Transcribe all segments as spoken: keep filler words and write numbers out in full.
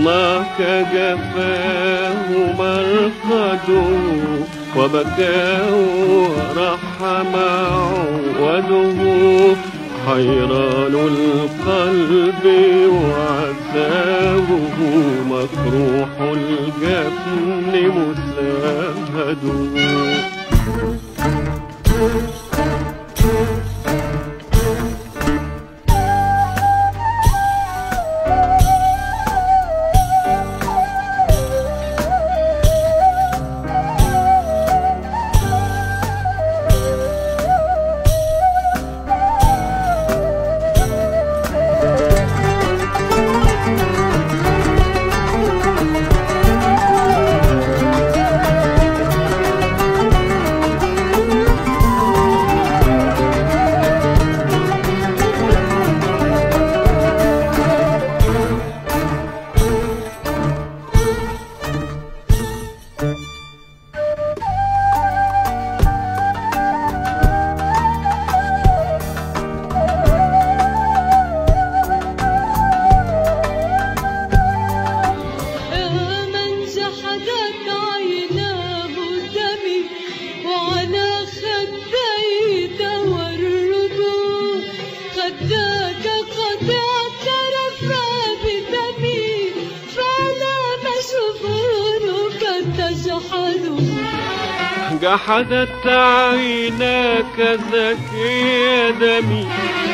حضنك جفاه مرقده وبكاه ورحم عوده حيران القلب وعذابه مفروح الجفن مساهد. جحدت عيناك ذكي دمي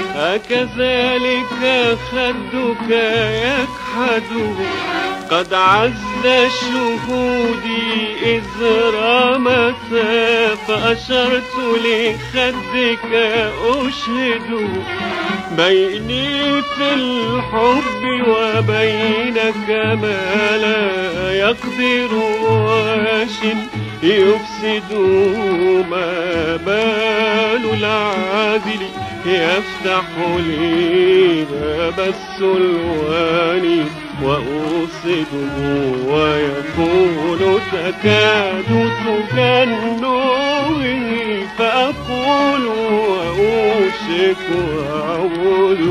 أكذلك خدك يكحد قد عز شهودي إذ رمت فأشرت لخدك أشهد بيني في الحب وبينك ما لا يقدر واش يفسد ما بال العادل يفتح لي باب السلوان وأوصده ويقول تكاد تجنني فأقول وأوشك أعود.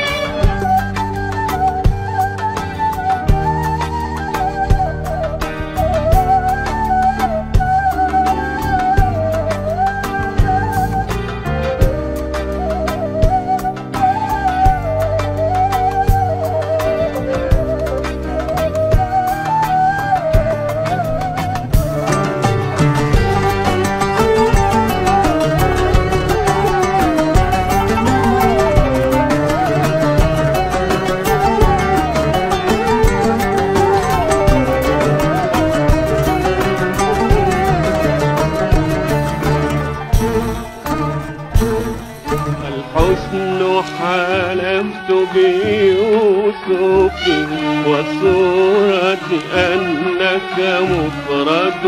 الحسن حلفت بيوسف وصورة أنك مفرد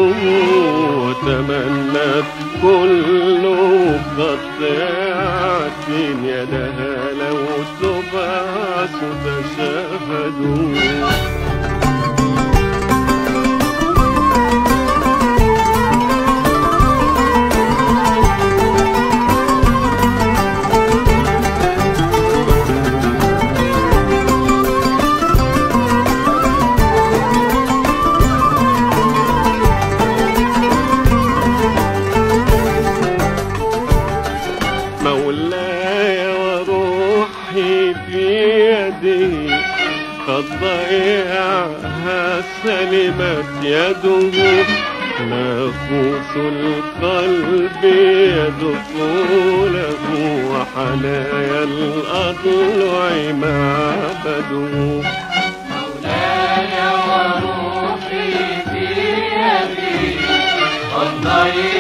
وتمنت كل قطعة يدها لو تبعث تشهد. مولاي وروحي بيده قد ضيعها سلمت يده ناقوس القلب يدق له وحنايا الأضلع معبده. مولاي وروحي بيده قد ضيعها